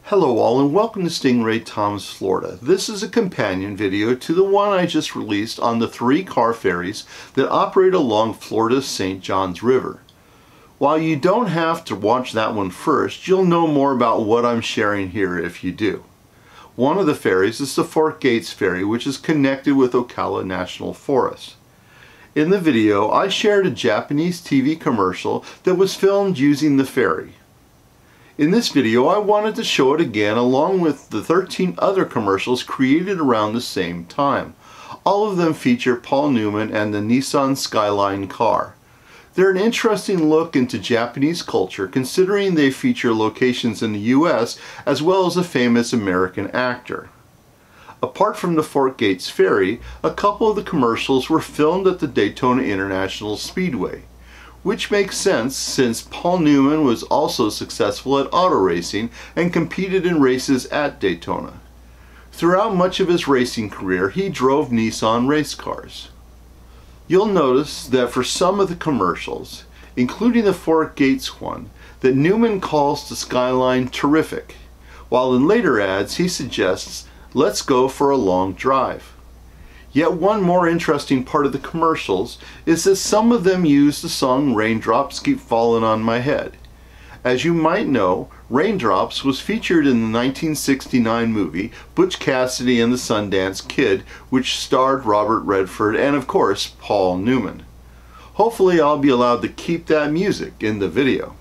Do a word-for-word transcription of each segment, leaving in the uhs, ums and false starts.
Hello all and welcome to Stingray Tom's Florida. This is a companion video to the one I just released on the three car ferries that operate along Florida's Saint Johns River. While you don't have to watch that one first, you'll know more about what I'm sharing here if you do. One of the ferries is the Fort Gates Ferry, which is connected with Ocala National Forest. In the video, I shared a Japanese T V commercial that was filmed using the ferry. In this video, I wanted to show it again along with the thirteen other commercials created around the same time. All of them feature Paul Newman and the Nissan Skyline car. They're an interesting look into Japanese culture considering they feature locations in the U S as well as a famous American actor. Apart from the Fort Gates Ferry, a couple of the commercials were filmed at the Daytona International Speedway, which makes sense since Paul Newman was also successful at auto racing and competed in races at Daytona. Throughout much of his racing career, he drove Nissan race cars. You'll notice that for some of the commercials, including the Fort Gates one, that Newman calls the Skyline terrific, while in later ads he suggests, "Let's go for a long drive." Yet one more interesting part of the commercials is that some of them use the song Raindrops Keep Falling on My Head. As you might know, Raindrops was featured in the nineteen sixty-nine movie Butch Cassidy and the Sundance Kid, which starred Robert Redford and of course Paul Newman. Hopefully I'll be allowed to keep that music in the video.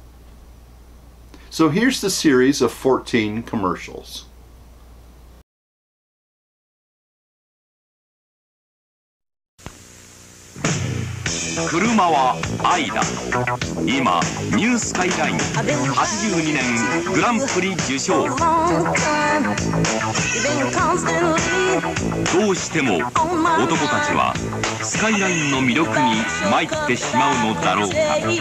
So here's the series of fourteen commercials. 車は愛だ。今ニュースカイラインはちじゅうにねんグランプリ受賞。どうしても男たちはスカイラインの魅力に参ってしまうのだろうか。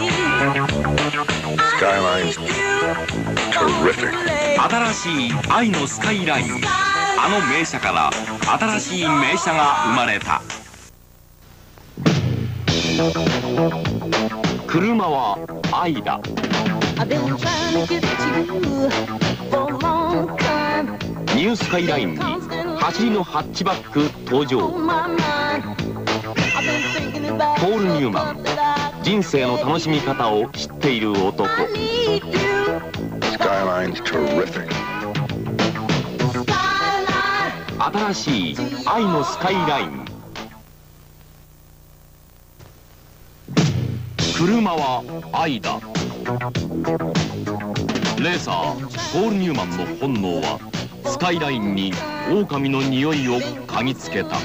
Skyline's terrific. 新しい愛のスカイライン。あの名車から新しい名車が生まれた。車は愛だ。ニュースカイラインに走りのハッチバック登場。ポール・ニューマン、人生の楽しみ方を知っている男。 Skyline's terrific. 新しい愛のスカイライン。車は愛だ。レーサーポール・ニューマンの本能はスカイラインに狼の匂いを嗅ぎつけた。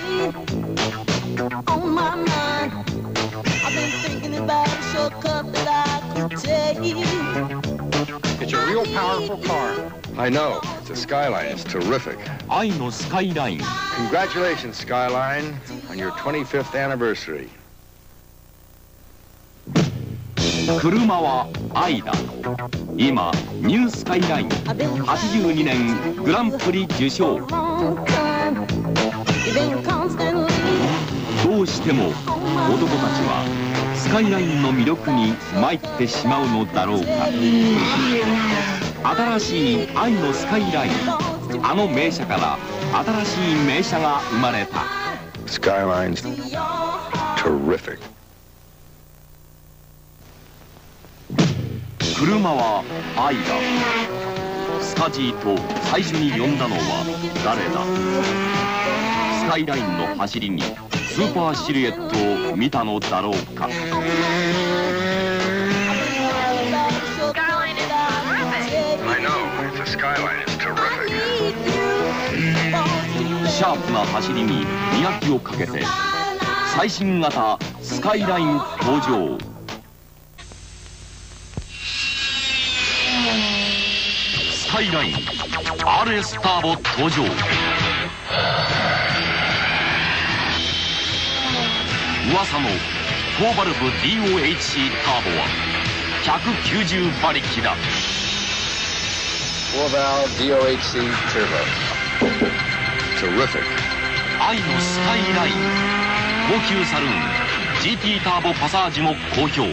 It's a real powerful car. I know. It's a Skyline. It's terrific. 愛のスカイライン。 Congratulations, Skyline, on your twenty-fifth anniversary. 車は愛だ。今ニュースカイラインはちじゅうにねんグランプリ受賞。どうしても男たちはスカイラインの魅力に参ってしまうのだろうか。新しい愛のスカイライン。あの名車から新しい名車が生まれた。 Skyline's terrific. 車は愛だ。スカジーと最初に呼んだのは誰だ。スカイラインの走りにスーパーシルエットを見たのだろうか。シャープな走りに磨きをかけて最新型スカイライン登場。スカイライン アールエス ターボ登場。噂のフォーバルブ ディーオーエイチシー ターボはひゃくきゅうじゅう馬力だ。 フォーバル ディーオーエイチシー Turbo. Terrific. 愛のスカイライン高級サルーン ジーティー ターボパサージも好評。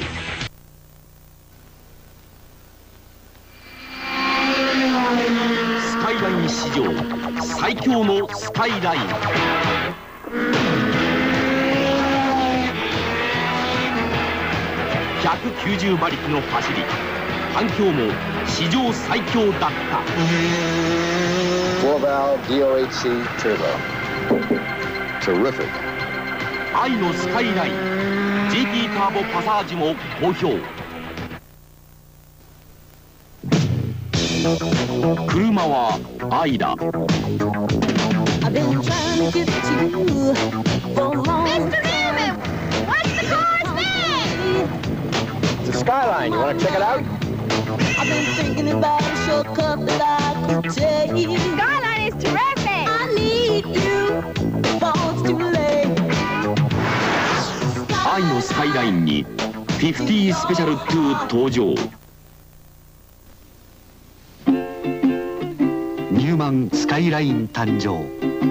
イライン史上最強のスカイライン。ひゃくきゅうじゅう馬力の走り、反響も史上最強だった。 フォーバル ディーオーエイチシー Turbo. Terrific. 愛のスカイライン ジーティー ターボパサージも好評。車は愛だ。 I've been trying to get to you for long. Mister Newman, what's the car's name? It's a Skyline. You want to check it out? I've been thinking about a shortcut that I could take. Skyline is terrific. I need you before it's too late. 愛のスカイラインにフィフティースペシャルツー登場。ニューマンスカイライン誕生。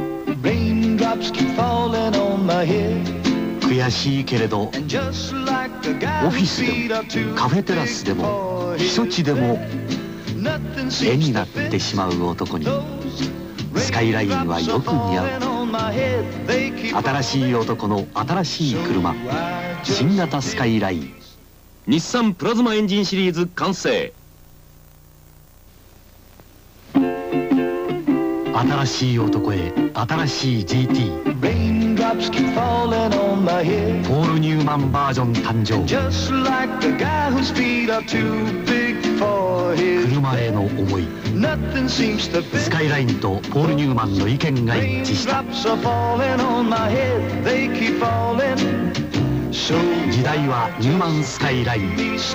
悔しいけれど、オフィスでもカフェテラスでも避暑地でも絵になってしまう男にスカイラインはよく似合う。新しい男の新しい車、新型スカイライン。日産プラズマエンジンシリーズ完成。新しい男へ新しい ジーティー。 ポール・ニューマンバージョン誕生。車への思い、スカイラインとポール・ニューマンの意見が一致した。時代はニューマンスカイライン。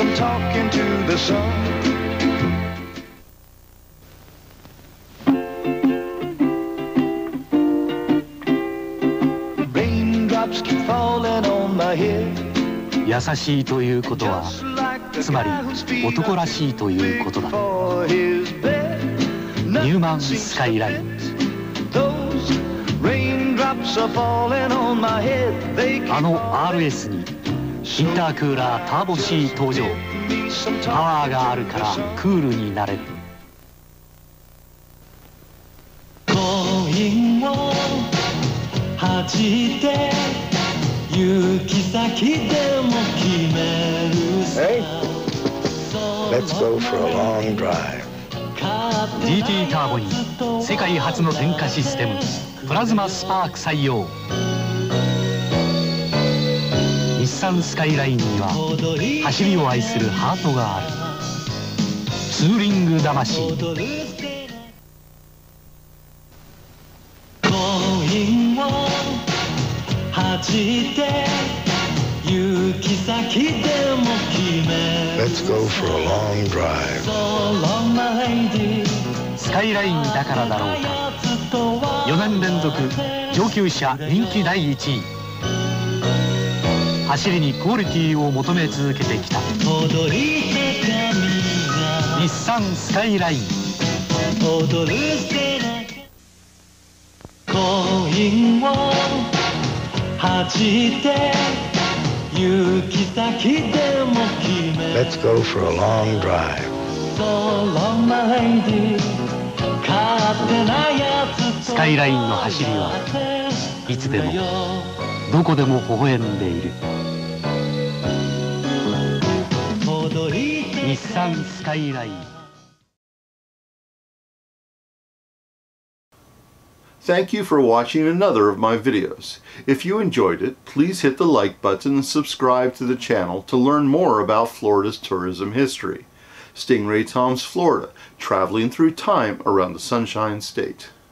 優しいということは、つまり男らしいということだ。ニューマンスカイライン。あの アールエス にインタークーラーターボ C 登場。パワーがあるからクールになれる。恋を恥じて行き先でも決めるさ。 Hey, let's go for a long drive. ジーティー ターボに世界初の点火システムプラズマスパーク採用。日産スカイラインには走りを愛するハートがある。ツーリング魂。恋を恥じて行き先でも決める。 Let's go for a long drive. スカイラインだからだろうか。よねん連続上級者人気だいいちい。走りにクオリティを求め続けてきた日産スカイライン。恋を恥じて行き先でも決め。 Let's go for a long drive. スカイラインの走りはいつでもどこでも微笑んでいる。日産スカイライン。 Thank you for watching another of my videos. If you enjoyed it, please hit the like button and subscribe to the channel to learn more about Florida's tourism history. Stingray Tom's Florida, traveling through time around the Sunshine State.